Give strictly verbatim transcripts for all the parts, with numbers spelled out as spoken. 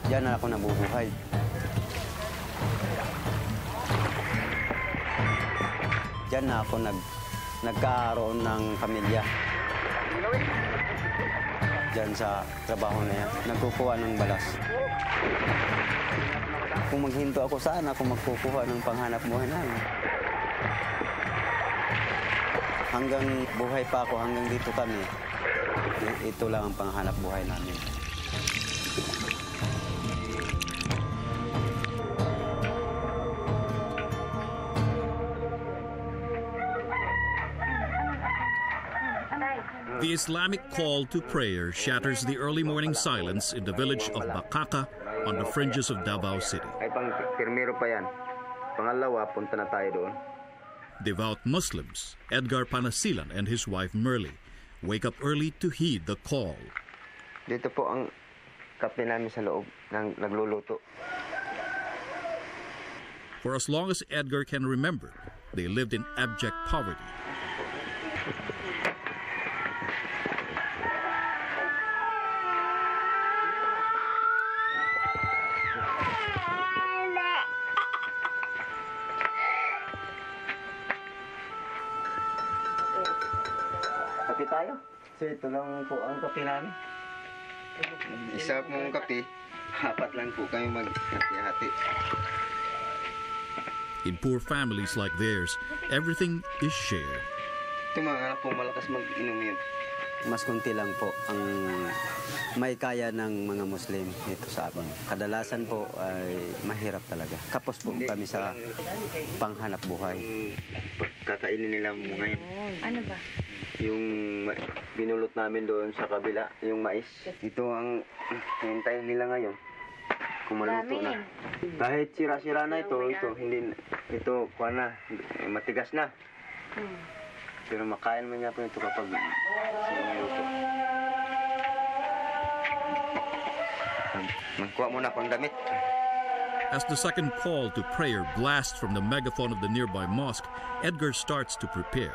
Diyan na ako nabubuhay. Diyan na ako nag, nagkaroon ng pamilya. Diyan sa trabaho na yan, nagkukuha ng balas. Kung maghinto ako, saan ako magkukuha ng panghanap buhay namin? Hanggang buhay pa ako, hanggang dito kami, ito lang ang panghanap buhay namin. The Islamic call to prayer shatters the early morning silence in the village of Bakaka on the fringes of Davao City. Ay, pang pirmero pa yan. Pangalawa, punta na tayo doon. Devout Muslims, Edgar Panasilan and his wife Merly, wake up early to heed the call. Dito po ang kape namin sa loob ng nagluluto. For as long as Edgar can remember, they lived in abject poverty. Kape tayo? So ito lang po ang kape namin. Isa pong kape, apat lang po kayo mag-hati-hati. In poor families like theirs, everything is shared. Ito mga anak po, malakas mag-inom yun. Mas kunti lang po ang may kaya ng mga Muslim dito sa amin. Kadalasan po ay mahirap talaga. Kapos po kami sa panghanap buhay. Kakainin nila mo ngayon. Ano ba? Yung binulot namin doon sa kabila, yung mais. Ito ang hintayin nila ngayon. Kung maluto na. Kahit sira-sira na ito, ito, hindi, ito, kuha na, matigas na. Hmm. Pero makain man niya po ito kapag sinuluto. Magkuha muna akong damit. As the second call to prayer blasts from the megaphone of the nearby mosque, Edgar starts to prepare.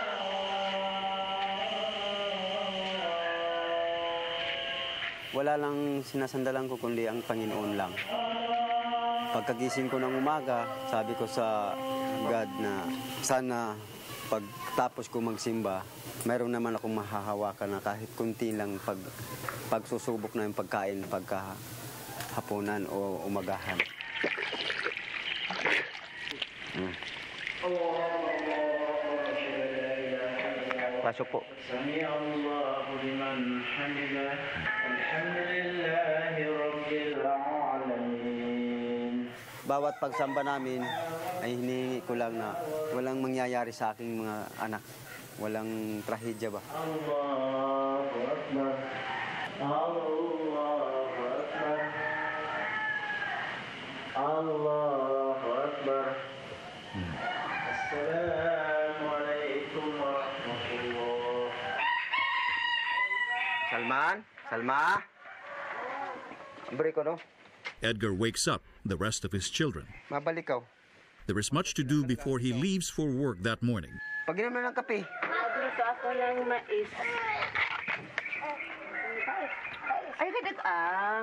Wala lang sinasandalan ko kundi ang Panginoon lang. Pagkagising ko ng umaga, sabi ko sa God na sana pagtapos ko magsimba, mayroon naman akong mahahawakan na kahit kunti lang pag, pagsusubok na yung pagkain pagka hapunan o umagahan. Hmm. Pasok po. Bawat pagsamba namin ay hinihingi ko lang na walang mangyayari sa aking mga anak. Walang trahedya ba? Allahu Akbar. Allahu Akbar. Allahu Akbar. Assalamu alaikum wa rahmatullah. Salman? Salma? Beri ko, no? Edgar wakes up the rest of his children. Mabalik ka. There is much to do before he leaves for work that morning. Pag-inom na ng kape. Magluto ako ng mais. Ay, kadat ah.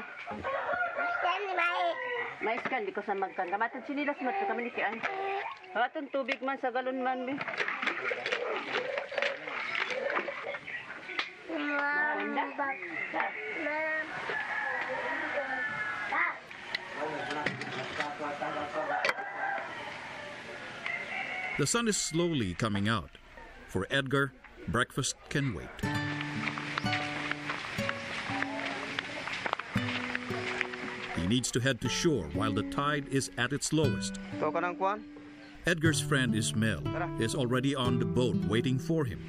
Mais kan, di ko sa magkan. Kamatang sinilas mat sa kami ni Kian. Kamatang tubig man sa galon man. Be. The sun is slowly coming out. For Edgar, breakfast can wait. He needs to head to shore while the tide is at its lowest. Edgar's friend Ismail is already on the boat waiting for him.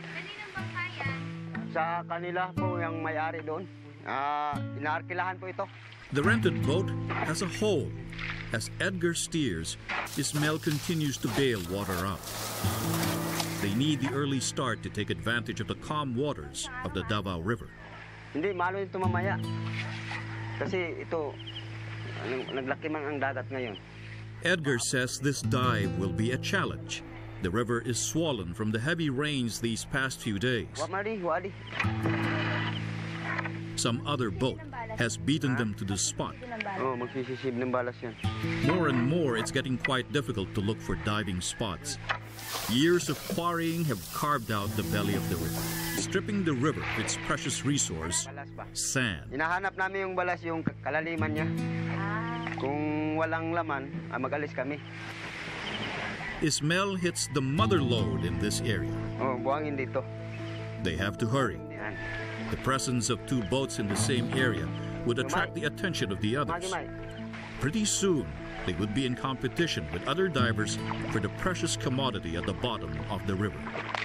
Sa kanila po yung may-ari doon. Ah, inaarkilahan po ito. The rented boat has a hole. As Edgar steers, Ismail continues to bail water out. They need the early start to take advantage of the calm waters of the Davao River. Hindi, malo ito mamaya. Kasi ito, naglaki man ang dagat ngayon. Edgar says this dive will be a challenge. The river is swollen from the heavy rains these past few days. Wamari, wadi. Some other boat has beaten them to the spot. Oh, magsisisib ng balas yan. More and more, it's getting quite difficult to look for diving spots. Years of quarrying have carved out the belly of the river, stripping the river of its precious resource, sand. Hinahanap namin yung balas, yung kalaliman niya. Kung walang laman, ah, mag-alis kami. Ismael hits the mother lode in this area. Oh, buhangin dito. They have to hurry. Yan. The presence of two boats in the same area would attract the attention of the others. Magi-may. Pretty soon, they would be in competition with other divers for the precious commodity at the bottom of the river.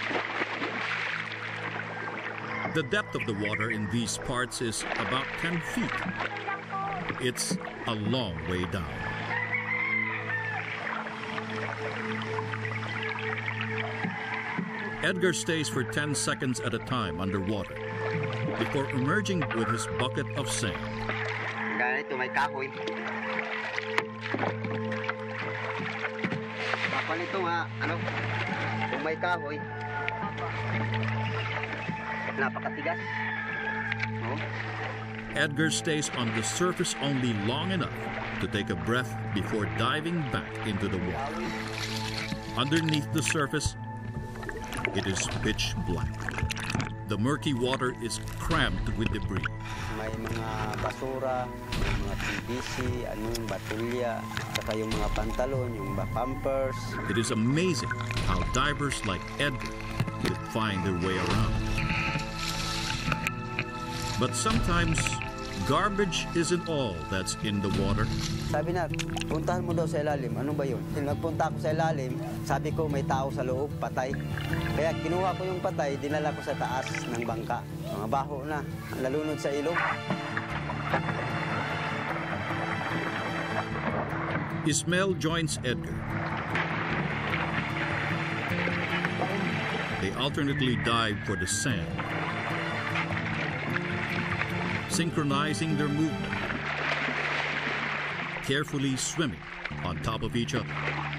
The depth of the water in these parts is about ten feet. It's a long way down. Edgar stays for ten seconds at a time underwater before emerging with his bucket of sand. Ganito, may kahoy. Baka nito nga, ano, kung may kahoy, napakatigas. Oh. Edgar stays on the surface only long enough to take a breath before diving back into the water. Underneath the surface, it is pitch black. The murky water is crammed with debris. May mga basura, mga P V C, ano yung batulya, saka yung mga pantalon, yung mga pampers. It is amazing how divers like Edgar could find their way around. But sometimes garbage isn't all that's in the water. Sabi na, puntahan mo daw sa ilalim. Ano ba yun? Nagpunta ako sa ilalim, sabi ko may tao sa loob, patay. Kaya kinuha ko yung patay, dinala ko sa taas ng bangka. Mga baho na, lalunod sa ilog. Ismael joins Edgar. They alternately dive for the sand, synchronizing their movement, carefully swimming on top of each other,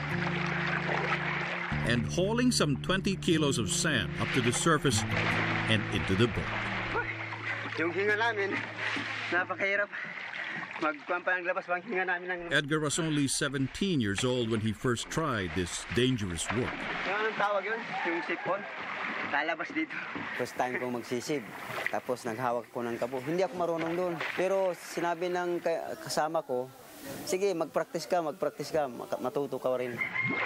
and hauling some twenty kilos of sand up to the surface and into the boat. Yung hinga namin, napakahirap. Magkuhan pa ng labas bang hinga namin ng... Edgar was only seventeen years old when he first tried this dangerous work. Yung anong tawag yun? Yung sipon? Lalabas dito. First time kong magsisib. Tapos naghawak ko ng kabo. Hindi ako marunong doon. Pero sinabi ng kasama ko, sige, mag-practice ka, mag-practice ka. Matuto ka rin.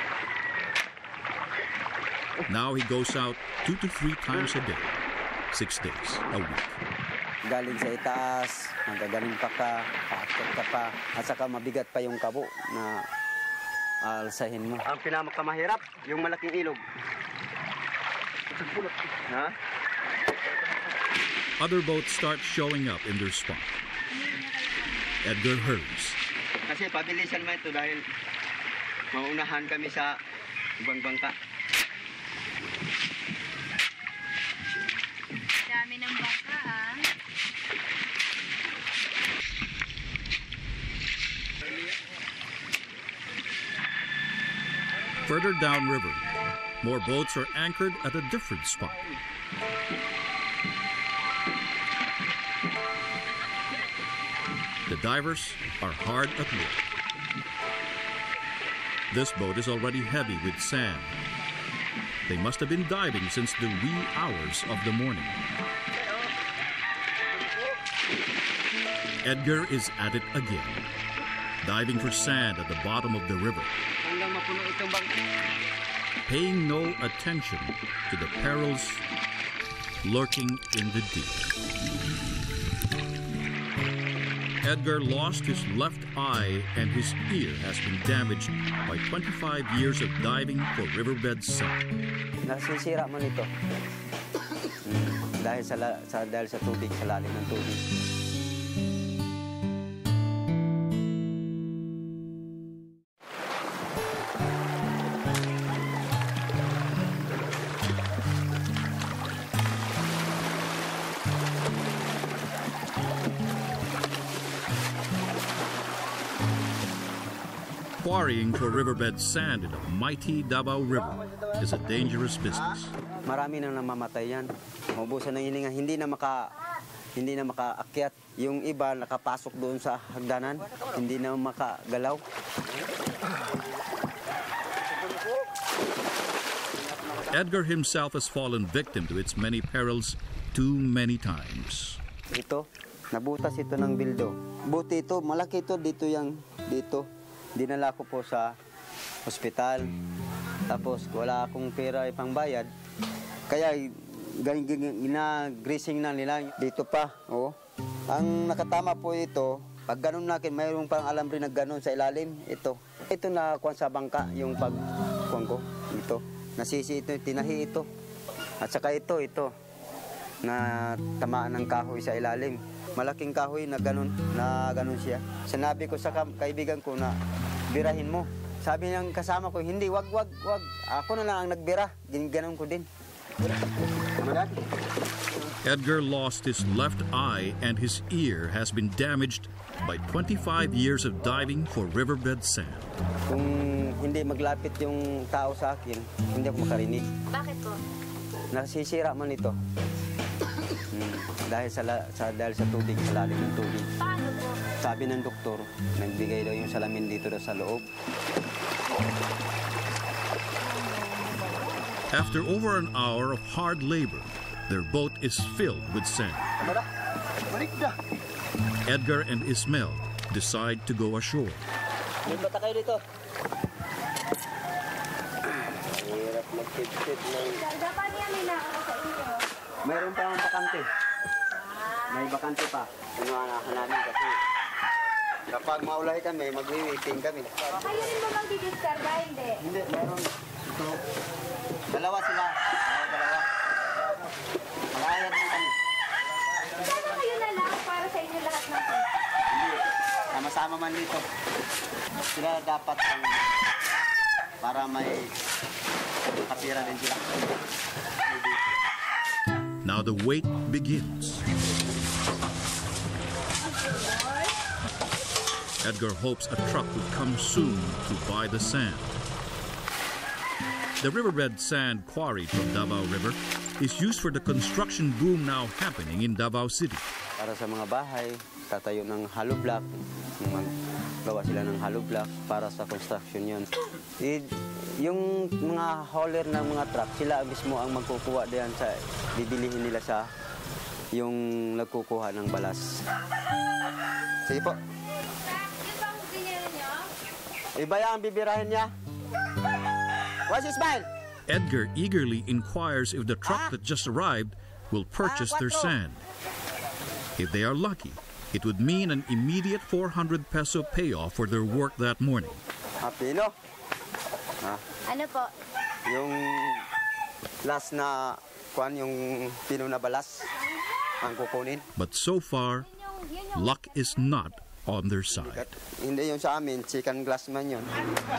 Now he goes out two to three times a day, six days a week. Galing sa itaas, magagaling pa ka, paakit ka pa, at saka mabigat pa yung kabo na alsahin mo. Ang pinakamahirap, yung malaking ilog. Ha? Other boats start showing up in their spot. Edgar hurries. Kasi pabilisan mo ito dahil maunahan kami sa ibang bangka. Dami ng bangka, ah. Further downriver, more boats are anchored at a different spot. The divers are hard at work. This boat is already heavy with sand. They must have been diving since the wee hours of the morning. Edgar is at it again, diving for sand at the bottom of the river, paying no attention to the perils lurking in the deep. Edgar lost his left eye and his ear has been damaged by twenty-five years of diving for riverbed sand. Nasisira man ito. dahil sa, sa dahil sa tubig, sa lalim ng tubig. Quarrying for riverbed sand in a mighty Davao River is a dangerous business. Marami nang namamatay yan. Maubusan ng hininga, hindi na maka hindi na makaakyat. Yung iba nakapasok doon sa hagdanan, hindi na makagalaw. Edgar himself has fallen victim to its many perils too many times. Ito, nabutas ito ng bildo. Buti ito, malaki ito, dito yung, dito. Dinala ko po sa ospital. Tapos wala akong pera ipangbayad. Kaya gina-greasing na nila dito pa. Oh. Ang nakatama po ito, pag ganun natin, mayroong pang alambre na ganun sa ilalim. Ito. Ito na kuwan sa bangka, yung pag kuwan ko. Ito. Nasisi ito, tinahi ito. At saka ito, ito. Na tamaan ng kahoy sa ilalim. Malaking kahoy na ganun, na ganun siya. Sinabi ko sa ka kaibigan ko na birahin mo. Sabi ng kasama ko, hindi, wag, wag, wag. Ako na lang ang nagbira. Ganun ko din. Edgar lost his left eye and his ear has been damaged by twenty-five years of diving for riverbed sand. Kung hindi maglapit yung tao sa akin, hindi ako makarinig. Bakit po? Nasisira man ito. Hmm. Dahil sa, sa dahil sa tubig, sa lalim ng tubig. Paano po? Sabi ng doktor, nagbigay daw yung salamin dito daw sa loob. After over an hour of hard labor, their boat is filled with sand. Edgar and Ismael decide to go ashore. Lipat na kayo dito. Hirap magtipid ng... Dapat yan may nakaka sa inyo. Mayroon pa ang bakante. May bakante pa. Inuanahan namin kasi kapag maulay kami, mag-waiting kami. Kayo rin ba magdidiskarga? Hindi. Hindi, mayroon ito. Dalawa sila. Dalawa, dalawa. Mag-ayat din kami. Sana kayo na lang para sa inyo lahat ng Hindi. Sama-sama man dito. Sila dapat ang para may kapira din sila. Now the wait begins. Edgar hopes a truck would come soon to buy the sand. The riverbed sand quarried from Davao River is used for the construction boom now happening in Davao City. Para sa mga bahay, tatayo ng hollow block, maggawa sila ng hollow block para sa construction yun. I, yung mga hauler ng mga truck, sila mismo ang magkukuha diyan sa, bibilihin nila sa yung nagkukuha ng balas. Sige po. Iba yan ang bibirahin niya. What's his smile? Edgar eagerly inquires if the truck that just arrived will purchase their sand. If they are lucky, it would mean an immediate four hundred peso payoff for their work that morning. Ah, pino? Ah, Ano po? yung last na kuan, yung pino na balas ang kukunin. But so far, luck is not on their side. Hindi yung sa amin, chicken glass man yun.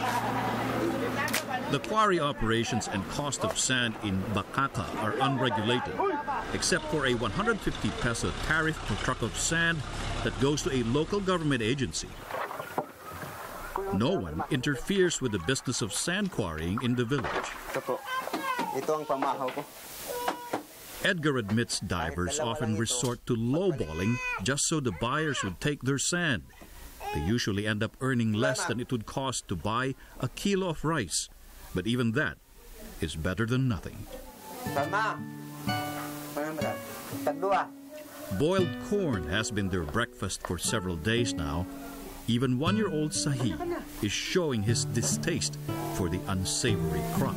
The quarry operations and cost of sand in Bacaca are unregulated, except for a one hundred fifty peso tariff per truck of sand that goes to a local government agency. No one interferes with the business of sand quarrying in the village. Ito po. Ito ang pamahaw ko. Edgar admits divers often resort to lowballing just so the buyers would take their sand. They usually end up earning less than it would cost to buy a kilo of rice. But even that is better than nothing. Tama. Tagdua. Boiled corn has been their breakfast for several days now. Even one-year-old Sahi is showing his distaste for the unsavory crop.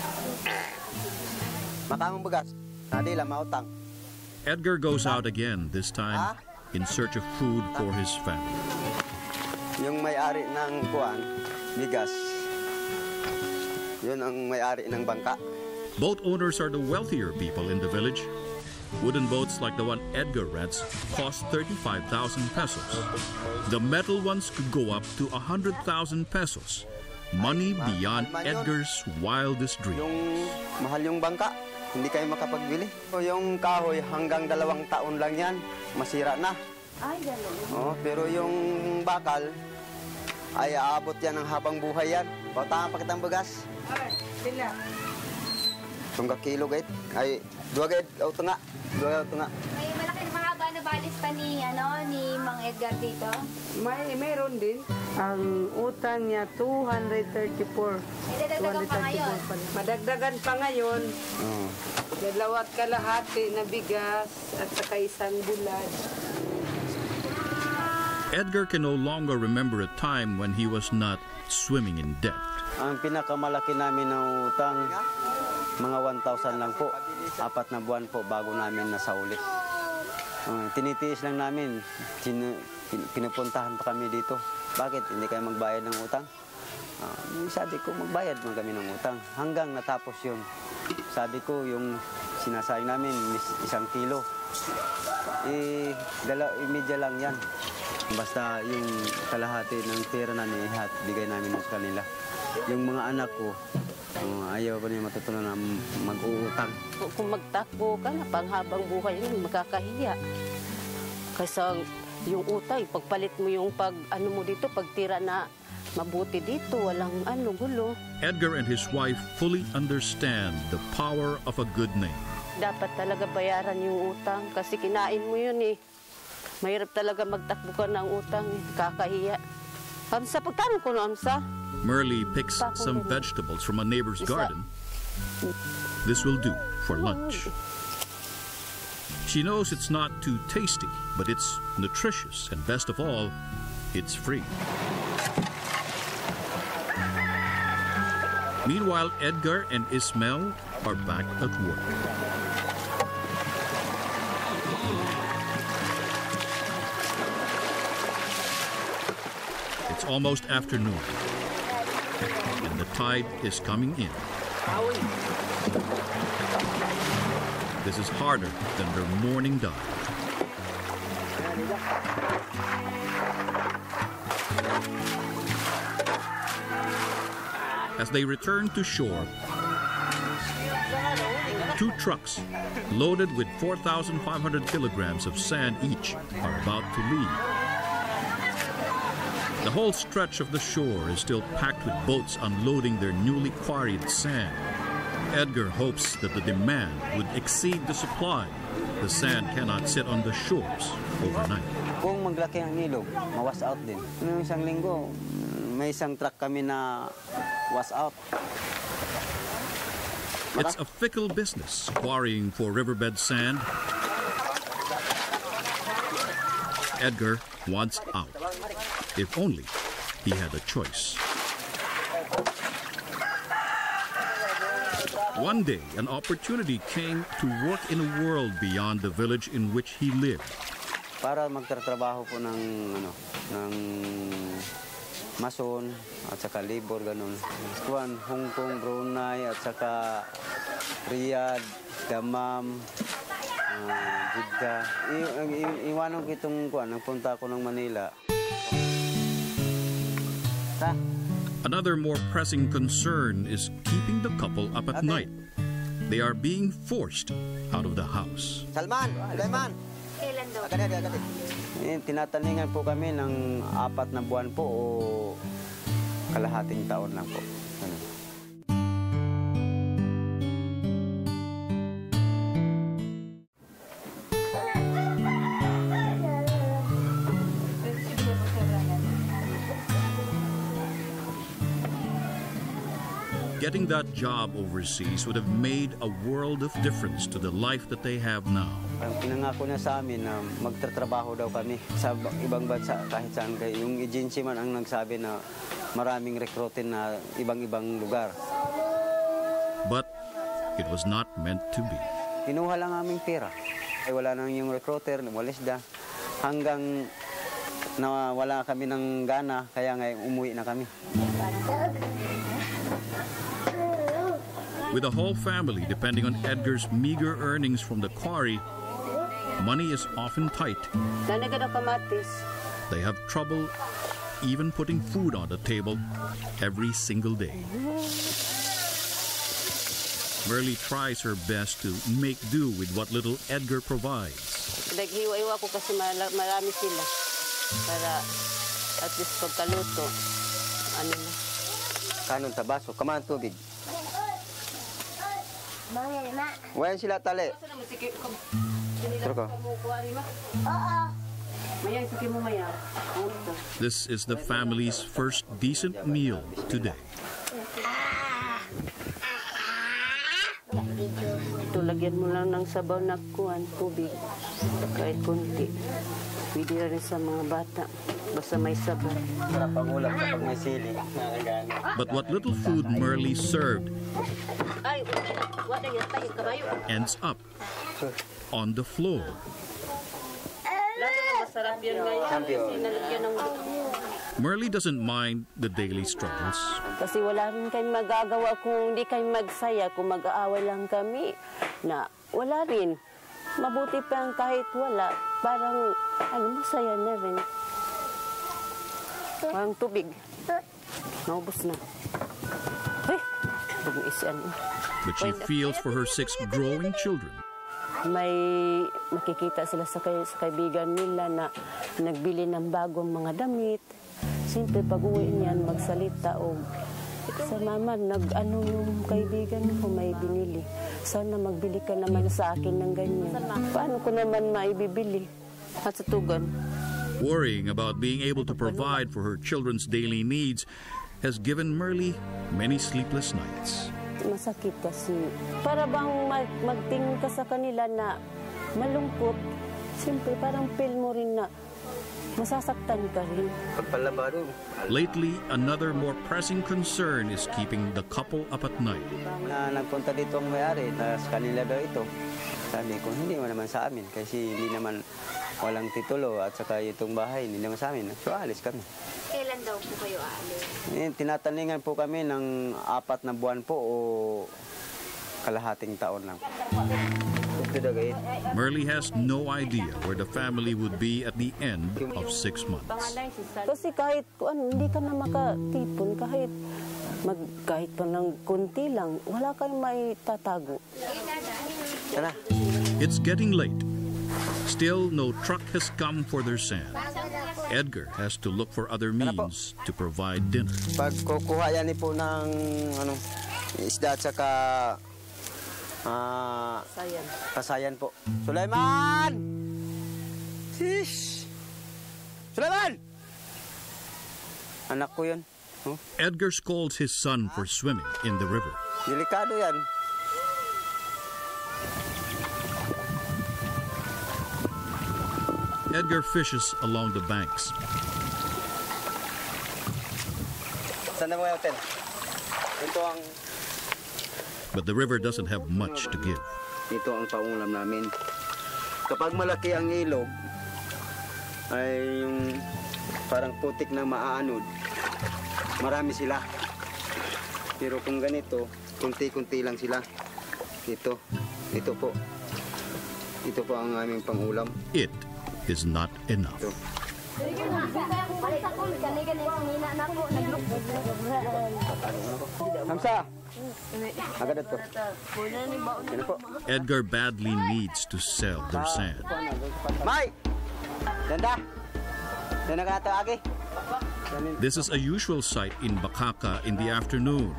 Makamong bugas. Nadi lang mautang. Edgar goes out again, this time in search of food for his family. Yung may-ari ng kuan, bigas, yun ang may-ari ng bangka. Boat owners are the wealthier people in the village. Wooden boats like the one Edgar rents cost thirty-five thousand pesos. The metal ones could go up to one hundred thousand pesos. Money beyond Edgar's wildest dreams. Yung mahal yung bangka, hindi kayo makapagbili. O yung kahoy hanggang dalawang taon lang yan, masira na. Ay, gano'n. Oh, pero yung bakal, ay aabot yan ng habang buhay yan. O, tama pa kitang bagas. Ay, sila. Tungga kilo gait. Ay, dua gait, o tunga. Dua o tunga. May malaki mahaba na walis pa ni, ano, ni Mang Edgar dito? May, mayroon din. Ang utang niya, two hundred thirty-four. May dadagdagan pa ngayon. Madagdagan pa ngayon. Oo. Dalawat kalahati na bigas at saka isang bulad. Edgar can no longer remember a time when he was not swimming in debt. Ang pinakamalaki namin na utang, mga one thousand lang po. Apat na buwan po bago namin nasauli. Uh, tinitiis lang namin. Sin- pinupuntahan pa kami dito. Bakit? Hindi kayo magbayad ng utang? Uh, sabi ko, magbayad man kami ng utang. Hanggang natapos yun. Sabi ko, yung sinasayang namin, isang kilo. Eh, dala, eh, media lang yan. Basta yung kalahati ng pera namin, ihat, bigay namin sa kanila. Yung mga anak ko, uh, ayaw pa niya matutunan na mag-uutang. Kung magtakbo ka na, panghabang buhay yun, makakahiya. Kasi yung utang, pagpalit mo yung pag, ano mo dito, pagtira na mabuti dito, walang ano, gulo. Edgar and his wife fully understand the power of a good name. Dapat talaga bayaran yung utang kasi kinain mo yun eh. Mahirap talaga magtakbo ka ng utang eh. Kakahiya. Amsa, pagtanong ko no, Amsa? Merle picks some vegetables from a neighbor's garden. This will do for lunch. She knows it's not too tasty, but it's nutritious, and best of all, it's free. Meanwhile, Edgar and Ismael are back at work. It's almost afternoon, and the tide is coming in. This is harder than their morning dive. As they return to shore, two trucks loaded with four thousand five hundred kilograms of sand each are about to leave. The whole stretch of the shore is still packed with boats unloading their newly quarried sand. Edgar hopes that the demand would exceed the supply. The sand cannot sit on the shores overnight. Kung maglaki ang ilog, mawas out din. Noong isang linggo, may isang truck kami na was out. It's a fickle business, quarrying for riverbed sand. Edgar wants out. If only he had a choice. One day, an opportunity came to work in a world beyond the village in which he lived. Para magtatrabaho po ng ano, ng mason at saka labor ganun. Kuan, Hong Kong, Brunei at saka Riyadh, Dammam, uh, Jeddah. I- i- iwanan ko itong kuan, nagpunta ako ng Manila. Ta? Another more pressing concern is keeping the couple up at night. They are being forced out of the house. Salman, Sulaiman. Kailan daw? Agad, agad, agad. Eh, tinataningan po kami ng apat na buwan po o kalahating taon lang po. Ano. Getting that job overseas would have made a world of difference to the life that they have now. Ang pinangako niya sa amin na magtatrabaho daw kami sa ibang bansa kahit saan kayo. Yung agency man ang nagsabi na maraming recruiting na ibang-ibang lugar. But it was not meant to be. Kinuha lang aming pera. Ay wala nang yung recruiter, walis da. Hanggang na wala kami ng gana, kaya ngayon umuwi na kami. With the whole family depending on Edgar's meager earnings from the quarry, money is often tight. Nanaga na kamatis. They have trouble even putting food on the table every single day. Merle tries her best to make do with what little Edgar provides. Naghiwa-iwa ko kasi mala- marami sila. Para at least pagkaluto, ano na. Kanon tabaso, kaman tubig. Mga ma. Wayan sila tali. Pero ko. This is the family's first decent meal today. Ito, lagyan mo lang ng sabaw na kuhan, tubig. Kahit kunti. Pwede rin sa mga bata. Basta may sabaw. Para pangulam kapag may sili. Nakagana. But what little food Merle served ends up on the floor. Masarap yan ngayon. Merle doesn't mind the daily struggles. Kasi wala rin kami magagawa kung hindi kami magsaya, kung mag-aaway lang kami, na wala rin. Mabuti pa kahit wala, parang ano, masaya na rin. Parang tubig. Naubos na. Ay, bumisian. But she feels for her six growing children. May makikita sila sa, kay, sa kaibigan nila na nagbili ng bagong mga damit. Siyempre, pag-uwi niyan, magsalita o sa mama, nag-ano yung kaibigan ko may binili. Sana magbili ka naman sa akin ng ganyan. Paano ko naman maibibili? At sa tugan. Worrying about being able to provide for her children's daily needs has given Merle many sleepless nights. Masakit kasi. Para bang mag magtingin ka sa kanila na malungkot, siyempre parang feel mo rin na masasaktan ka rin. Pagpalabaro. Lately, another more pressing concern is keeping the couple up at night. Na nagpunta dito ang may-ari, na sa kanila daw ito. Sabi ko, hindi mo naman sa amin kasi hindi naman walang titulo at saka itong bahay, hindi naman sa amin. So, alis kami. Kailan daw po kayo aalis? Eh, tinataningan po kami ng apat na buwan po o kalahating taon lang. Merle has no idea where the family would be at the end of six months. Kasi kahit ano, hindi ka na makatipon, kahit mag, kahit pa ng kunti lang, wala kang may tatago. Tara. It's getting late. Still, no truck has come for their sand. Edgar has to look for other means to provide dinner. Pag kukuha yan po ng ano, isda at saka ah, Sayan. kasayan po. Sulaiman! Sis! Sulaiman! Anak ko yun. Huh? Edgar scolds his son for swimming in the river. Delikado yan. Edgar fishes along the banks. Saan na mga hotel? Ito ang... But the river doesn't have much to give. Ito ang pangulam namin. Kapag malaki ang ilog, ay yung parang putik na maaanod, marami sila. Pero kung ganito, kunti-kunti lang sila. Ito, ito po. Ito po ang aming pangulam. It is not enough. Ito. Hamsa! Agad ito. Yan po. Edgar badly needs to sell their sand. May! Danda! Danda ka ito, Agi. This is a usual sight in Bakaka in the afternoon.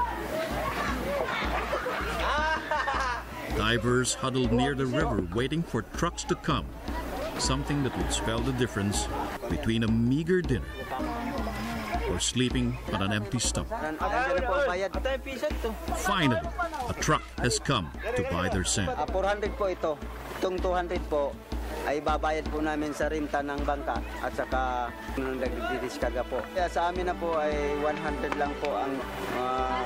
Divers huddled near the river waiting for trucks to come, something that would spell the difference between a meager dinner or sleeping on an empty stomach. Finally, a truck has come to buy their sand. four hundred po ito. Itong two hundred po ay babayad po namin sa renta ng bangka at saka nang nagdidiskarga po. Kaya sa amin na po ay one hundred lang po ang uh,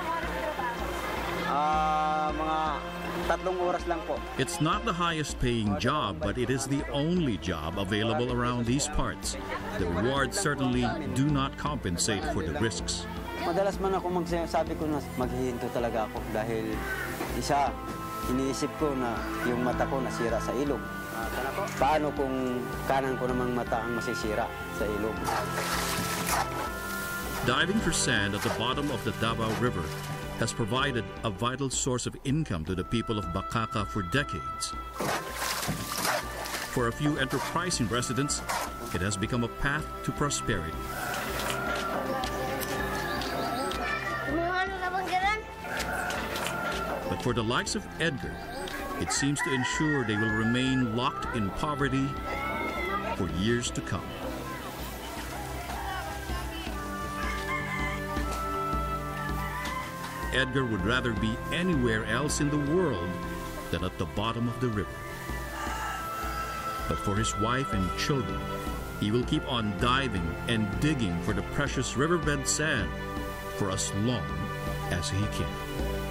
uh, mga tatlong oras lang po. It's not the highest paying job, but it is the only job available around these parts. The rewards certainly do not compensate for the risks. Madalas man ako magsasabi ko na maghihinto talaga ako dahil isa, iniisip ko na yung mata ko nasira sa ilog. Paano kung kanan ko namang mata ang masisira sa ilog? Diving for sand at the bottom of the Davao River has provided a vital source of income to the people of Bakaka for decades. For a few enterprising residents, it has become a path to prosperity. But for the likes of Edgar, it seems to ensure they will remain locked in poverty for years to come. Edgar would rather be anywhere else in the world than at the bottom of the river. But for his wife and children, he will keep on diving and digging for the precious riverbed sand for as long as he can.